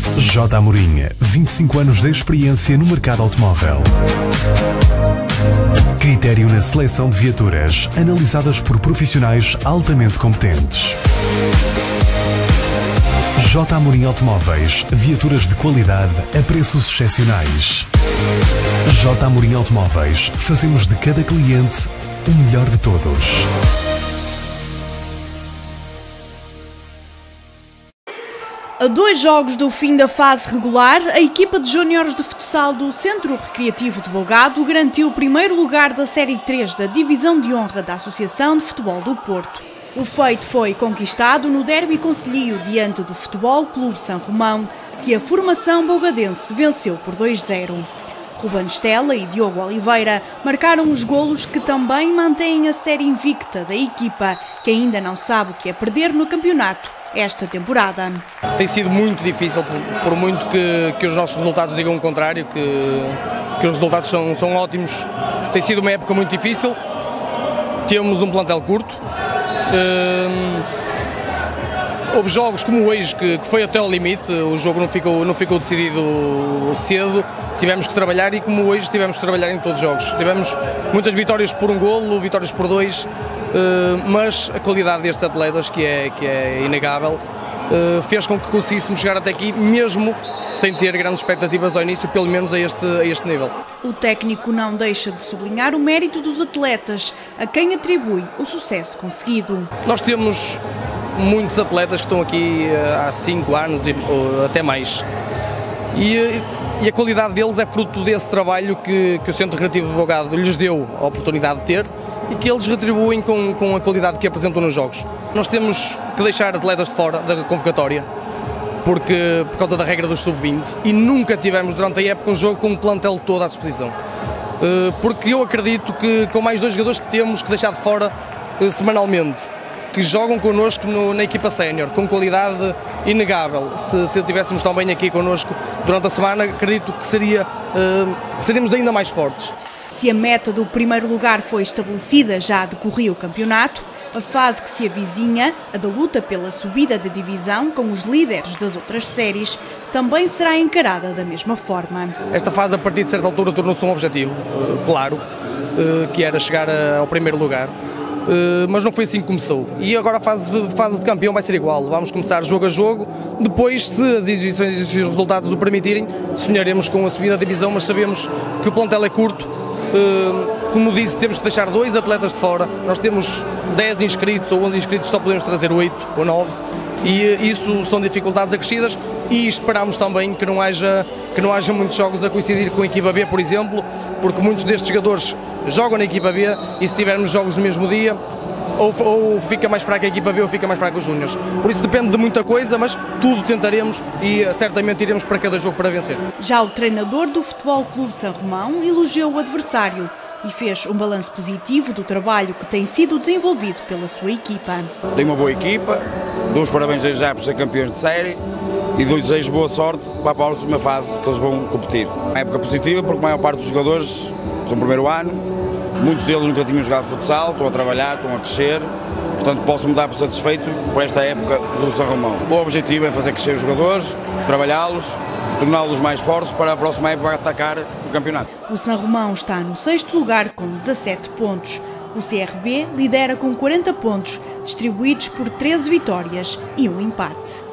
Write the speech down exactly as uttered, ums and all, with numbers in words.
J. Amorim, vinte e cinco anos de experiência no mercado automóvel. Critério na seleção de viaturas, analisadas por profissionais altamente competentes. J. Amorim Automóveis, viaturas de qualidade a preços excepcionais. J. Amorim Automóveis, fazemos de cada cliente o melhor de todos. A dois jogos do fim da fase regular, a equipa de júniores de futsal do Centro Recreativo de Bogado garantiu o primeiro lugar da Série três da Divisão de Honra da Associação de Futebol do Porto. O feito foi conquistado no derby concelhio diante do Futebol Clube São Romão, que a formação bogadense venceu por dois a zero. Ruben Stella e Diogo Oliveira marcaram os golos que também mantêm a série invicta da equipa, que ainda não sabe o que é perder no campeonato esta temporada. Tem sido muito difícil, por, por muito que, que os nossos resultados digam o contrário, que, que os resultados são, são ótimos. Tem sido uma época muito difícil, temos um plantel curto, hum, houve jogos como hoje que, que foi até ao limite, o jogo não ficou, não ficou decidido cedo, tivemos que trabalhar e como hoje tivemos que trabalhar em todos os jogos. Tivemos muitas vitórias por um golo, vitórias por dois, mas a qualidade destes atletas, que é, que é inegável, fez com que conseguíssemos chegar até aqui, mesmo sem ter grandes expectativas ao início, pelo menos a este, a este nível. O técnico não deixa de sublinhar o mérito dos atletas, a quem atribui o sucesso conseguido. Nós temos muitos atletas que estão aqui há cinco anos ou até mais. E, e a qualidade deles é fruto desse trabalho que, que o Centro Recreativo de Bogado lhes deu a oportunidade de ter e que eles retribuem com, com a qualidade que apresentam nos jogos. Nós temos que deixar atletas de fora da convocatória, porque, por causa da regra dos sub vinte, e nunca tivemos durante a época um jogo com um plantel todo à disposição. Porque eu acredito que com mais dois jogadores que temos que deixar de fora semanalmente, que jogam connosco no, na equipa sénior, com qualidade inegável. Se, se tivéssemos também aqui connosco durante a semana, acredito que seria, uh, seríamos ainda mais fortes. Se a meta do primeiro lugar foi estabelecida já a decorrer o campeonato, a fase que se avizinha, a da luta pela subida de divisão com os líderes das outras séries, também será encarada da mesma forma. Esta fase, a partir de certa altura, tornou-se um objetivo, uh, claro, uh, que era chegar a, ao primeiro lugar. Uh, mas não foi assim que começou. E agora a fase, fase de campeão vai ser igual. Vamos começar jogo a jogo. Depois, se as exibições e os resultados o permitirem, sonharemos com a subida da divisão, mas sabemos que o plantel é curto. Uh, como disse, temos que deixar dois atletas de fora. Nós temos dez inscritos ou onze inscritos, só podemos trazer oito ou nove. E uh, isso são dificuldades acrescidas e esperamos também que não haja, que não haja muitos jogos a coincidir com a equipa B, por exemplo, porque muitos destes jogadores jogam na equipa B e se tivermos jogos no mesmo dia, ou, ou fica mais fraca a equipa B ou fica mais fraca os júniores. Por isso depende de muita coisa, mas tudo tentaremos e certamente iremos para cada jogo para vencer. Já o treinador do Futebol Clube São Romão elogiou o adversário e fez um balanço positivo do trabalho que tem sido desenvolvido pela sua equipa. Tem uma boa equipa, dou os parabéns a já por ser campeões de série e dou-lhes desejo boa sorte para a próxima fase que eles vão competir. Uma época positiva porque a maior parte dos jogadores são primeiro ano, muitos deles nunca tinham jogado futsal, estão a trabalhar, estão a crescer, portanto posso-me dar por satisfeito por esta época do São Romão. O objetivo é fazer crescer os jogadores, trabalhá-los, torná-los mais fortes para a próxima época atacar o campeonato. O São Romão está no sexto lugar com dezassete pontos. O C R B lidera com quarenta pontos, distribuídos por treze vitórias e um empate.